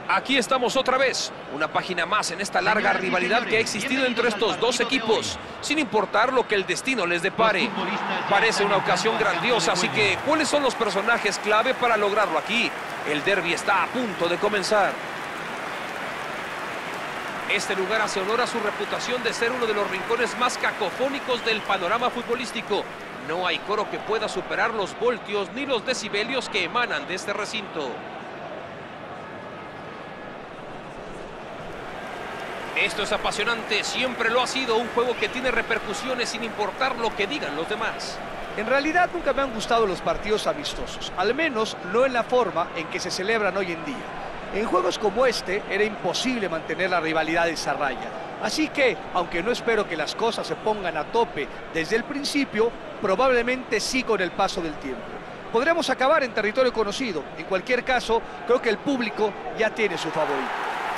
Aquí estamos otra vez, una página más en esta larga rivalidad que ha existido entre estos dos equipos, sin importar lo que el destino les depare. Parece una ocasión grandiosa, así que ¿cuáles son los personajes clave para lograrlo aquí? El derbi está a punto de comenzar. Este lugar hace honor a su reputación de ser uno de los rincones más cacofónicos del panorama futbolístico. No hay coro que pueda superar los voltios ni los decibelios que emanan de este recinto. Esto es apasionante, siempre lo ha sido, un juego que tiene repercusiones sin importar lo que digan los demás. En realidad nunca me han gustado los partidos amistosos, al menos no en la forma en que se celebran hoy en día. En juegos como este era imposible mantener la rivalidad esa raya. Así que, aunque no espero que las cosas se pongan a tope desde el principio, probablemente sí con el paso del tiempo. Podremos acabar en territorio conocido. En cualquier caso, creo que el público ya tiene su favorito.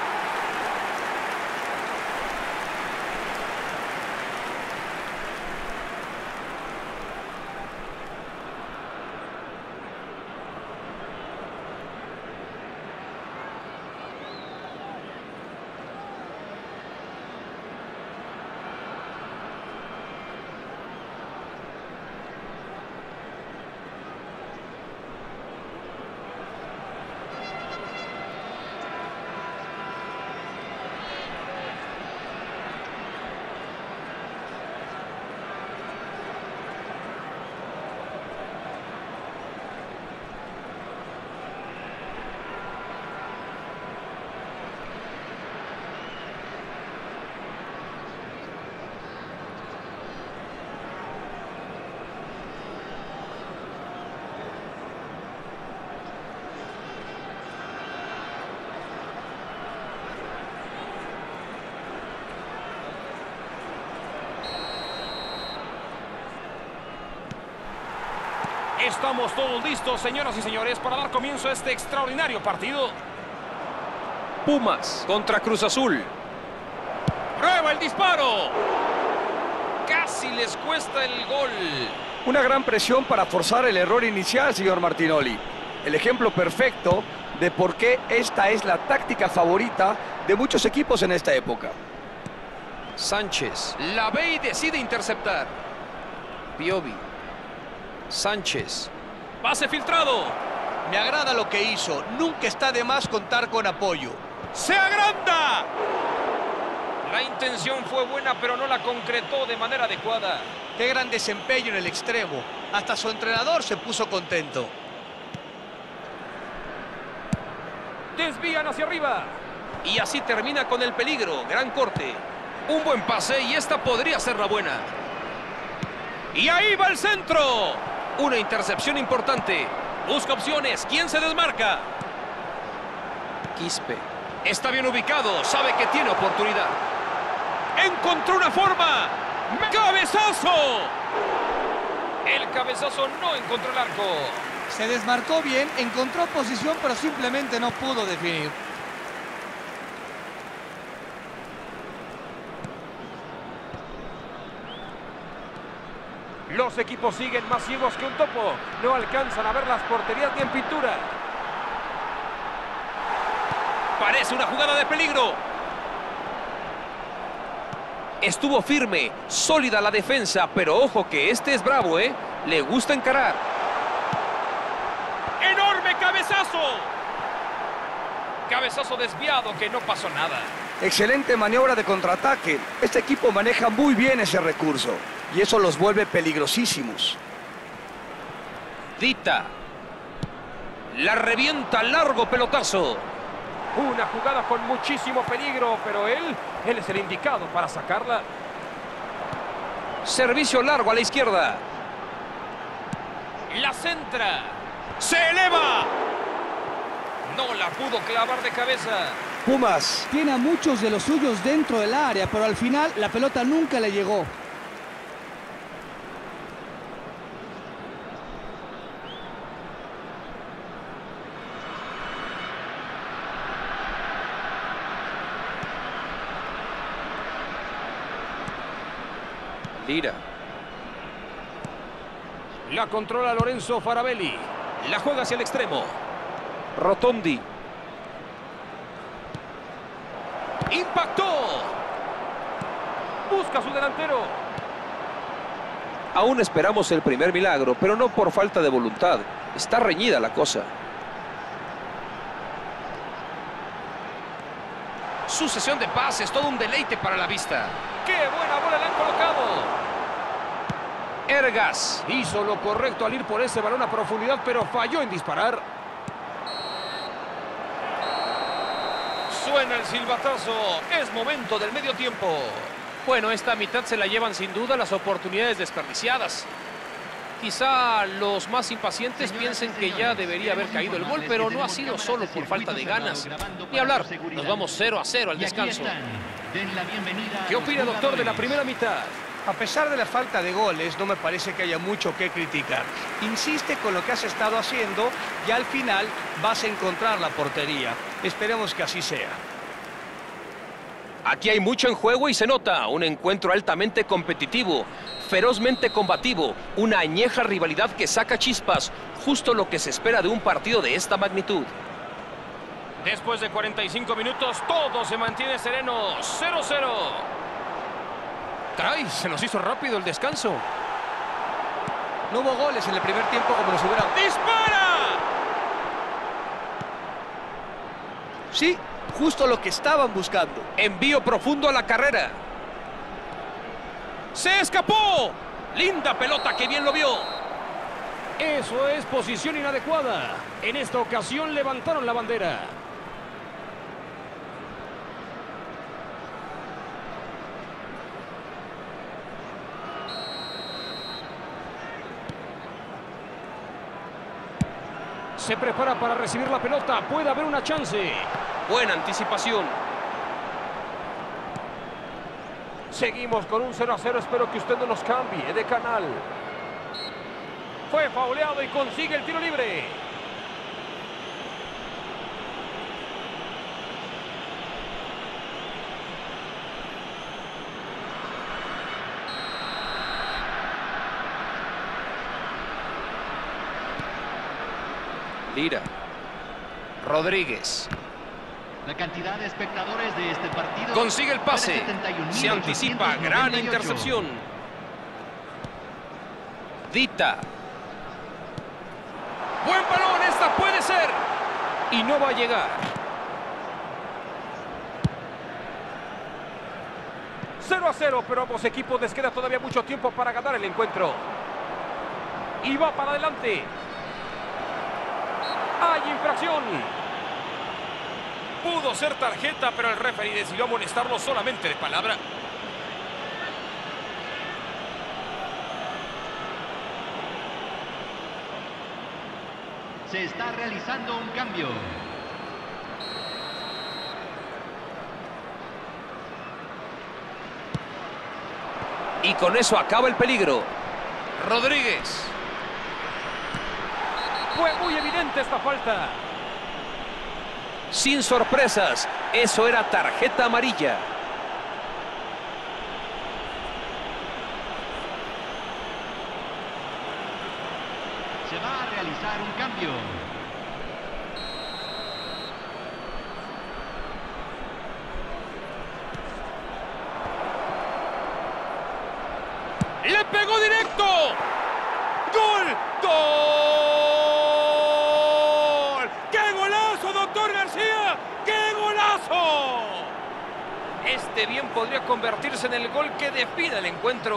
Estamos todos listos, señoras y señores, para dar comienzo a este extraordinario partido. Pumas contra Cruz Azul. ¡Prueba el disparo! Casi les cuesta el gol. Una gran presión para forzar el error inicial, señor Martinoli. El ejemplo perfecto de por qué esta es la táctica favorita de muchos equipos en esta época. Sánchez la ve y decide interceptar. Piovi. Sánchez. Pase filtrado. Me agrada lo que hizo. Nunca está de más contar con apoyo. ¡Se agranda! La intención fue buena, pero no la concretó de manera adecuada. Qué gran desempeño en el extremo. Hasta su entrenador se puso contento. Desvían hacia arriba. Y así termina con el peligro. Gran corte. Un buen pase y esta podría ser la buena. Y ahí va el centro. Una intercepción importante. Busca opciones. ¿Quién se desmarca? Quispe. Está bien ubicado. Sabe que tiene oportunidad. Encontró una forma. ¡Cabezazo! El cabezazo no encontró el arco. Se desmarcó bien, encontró posición, pero simplemente no pudo definir. Los equipos siguen más ciegos que un topo. No alcanzan a ver las porterías ni en pintura. Parece una jugada de peligro. Estuvo firme, sólida la defensa, pero ojo que este es bravo, ¿eh? Le gusta encarar. ¡Enorme cabezazo! Cabezazo desviado que no pasó nada. Excelente maniobra de contraataque. Este equipo maneja muy bien ese recurso. Y eso los vuelve peligrosísimos. Dita. La revienta, largo pelotazo. Una jugada con muchísimo peligro, pero él es el indicado para sacarla. Servicio largo a la izquierda. La centra. ¡Se eleva! No la pudo clavar de cabeza. Pumas tiene a muchos de los suyos dentro del área, pero al final la pelota nunca le llegó. Lira. La controla Lorenzo Farabelli. La juega hacia el extremo. Rotondi. ¡Impactó! Busca a su delantero. Aún esperamos el primer milagro, pero no por falta de voluntad. Está reñida la cosa. Sucesión de pases, todo un deleite para la vista. ¡Qué buena bola le han colocado! Ergas hizo lo correcto al ir por ese balón a profundidad, pero falló en disparar. Suena el silbatazo. Es momento del medio tiempo. Bueno, esta mitad se la llevan sin duda las oportunidades desperdiciadas. Quizá los más impacientes piensen que ya debería haber caído el gol, pero no ha sido solo por falta de ganas. Ni hablar, nos vamos 0-0 al descanso. ¿Qué opina, doctor, de la primera mitad? A pesar de la falta de goles, no me parece que haya mucho que criticar. Insiste con lo que has estado haciendo y al final vas a encontrar la portería. Esperemos que así sea. Aquí hay mucho en juego y se nota. Un encuentro altamente competitivo, ferozmente combativo, una añeja rivalidad que saca chispas, justo lo que se espera de un partido de esta magnitud. Después de 45 minutos, todo se mantiene sereno. 0-0. Caray, se nos hizo rápido el descanso. No hubo goles en el primer tiempo como nos hubiera... ¡Dispara! Sí, justo lo que estaban buscando. Envío profundo a la carrera. ¡Se escapó! ¡Linda pelota, que bien lo vio! Eso es posición inadecuada. En esta ocasión levantaron la bandera. Se prepara para recibir la pelota. Puede haber una chance. Buena anticipación. Seguimos con un 0-0. Espero que usted no nos cambie de canal. Fue fauleado y consigue el tiro libre. Lira. Rodríguez. La cantidad de espectadores de este partido... Consigue el pase. Se anticipa. Gran intercepción. Dita. Buen balón. Esta puede ser. Y no va a llegar. 0-0, pero ambos equipos les queda todavía mucho tiempo para ganar el encuentro. Y va para adelante. ¡Hay infracción! Pudo ser tarjeta, pero el referee decidió amonestarlo solamente de palabra. Se está realizando un cambio. Y con eso acaba el peligro. Rodríguez. Fue muy evidente esta falta. Sin sorpresas, eso era tarjeta amarilla. Se va a realizar un cambio. ¡Le pegó directo! ¡Gol! ¡Gol! ¡Qué golazo, doctor García! ¡Qué golazo! Este bien podría convertirse en el gol que define el encuentro.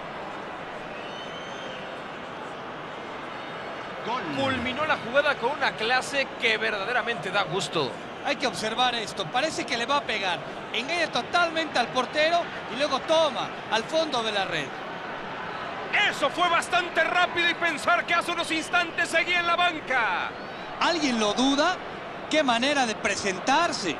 Gol. Culminó la jugada con una clase que verdaderamente da gusto. Hay que observar esto. Parece que le va a pegar. Engaña totalmente al portero y luego toma al fondo de la red. Eso fue bastante rápido y pensar que hace unos instantes seguía en la banca. ¿Alguien lo duda? ¡Qué manera de presentarse!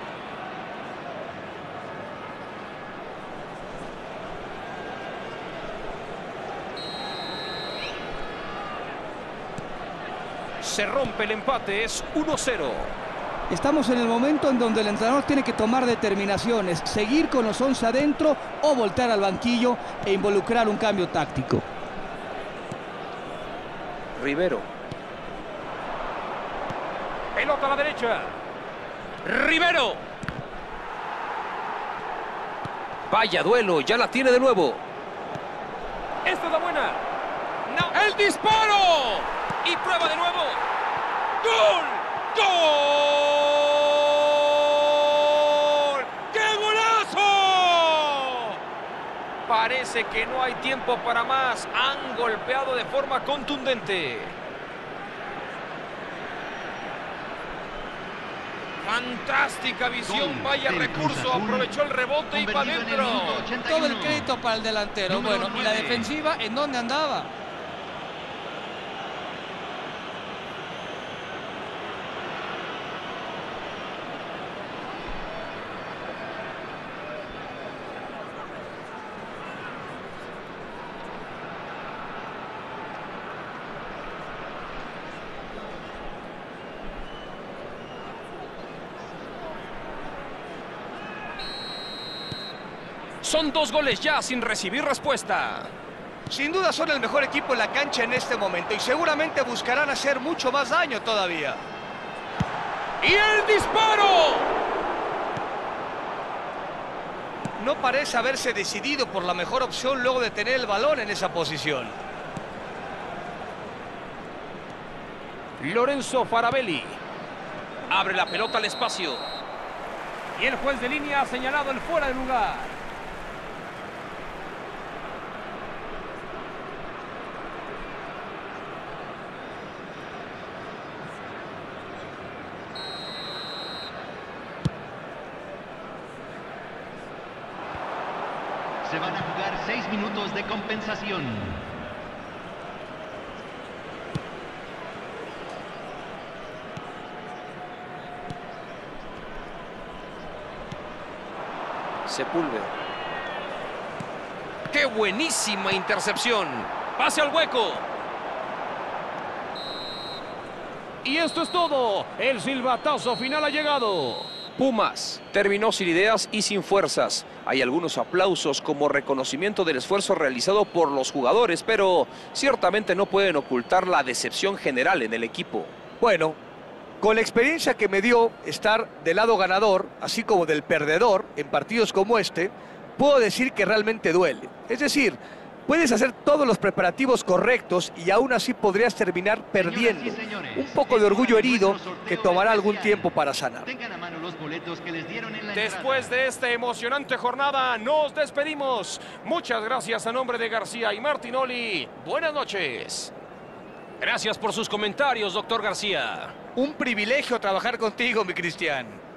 Se rompe el empate, es 1-0. Estamos en el momento en donde el entrenador tiene que tomar determinaciones, seguir con los 11 adentro o voltear al banquillo e involucrar un cambio táctico. Rivero. Pelota a la derecha. Rivero. Vaya duelo, ya la tiene de nuevo. Esta es la buena. No. ¡El disparo! Y prueba de nuevo. ¡Gol! ¡Gol! ¡Qué golazo! Parece que no hay tiempo para más. Han golpeado de forma contundente. Fantástica visión, Gol vaya del recurso, Cruz Azul, aprovechó el rebote y para convertido en el adentro. minuto 81. Todo el crédito para el delantero. Número Bueno, ¿y la 9? defensiva en dónde andaba? Son 2 goles ya sin recibir respuesta. Sin duda son el mejor equipo en la cancha en este momento y seguramente buscarán hacer mucho más daño todavía. ¡Y el disparo! No parece haberse decidido por la mejor opción luego de tener el balón en esa posición. Lorenzo Farabelli. Abre la pelota al espacio. Y el juez de línea ha señalado el fuera de lugar. Se van a jugar 6 minutos de compensación. Sepúlveda. ¡Qué buenísima intercepción! ¡Pase al hueco! Y esto es todo. El silbatazo final ha llegado. Pumas terminó sin ideas y sin fuerzas. Hay algunos aplausos como reconocimiento del esfuerzo realizado por los jugadores, pero ciertamente no pueden ocultar la decepción general en el equipo. Bueno, con la experiencia que me dio estar del lado ganador, así como del perdedor en partidos como este, puedo decir que realmente duele. Es decir, puedes hacer todos los preparativos correctos y aún así podrías terminar perdiendo. Señoras y señores, Un poco de orgullo herido nuestro sorteo que tomará algún especial. tiempo para sanar. Tengan a mano los boletos que les dieron en la Después entrada. de esta emocionante jornada, nos despedimos. Muchas gracias a nombre de García y Martinoli. Buenas noches. Gracias por sus comentarios, doctor García. Un privilegio trabajar contigo, mi Cristian.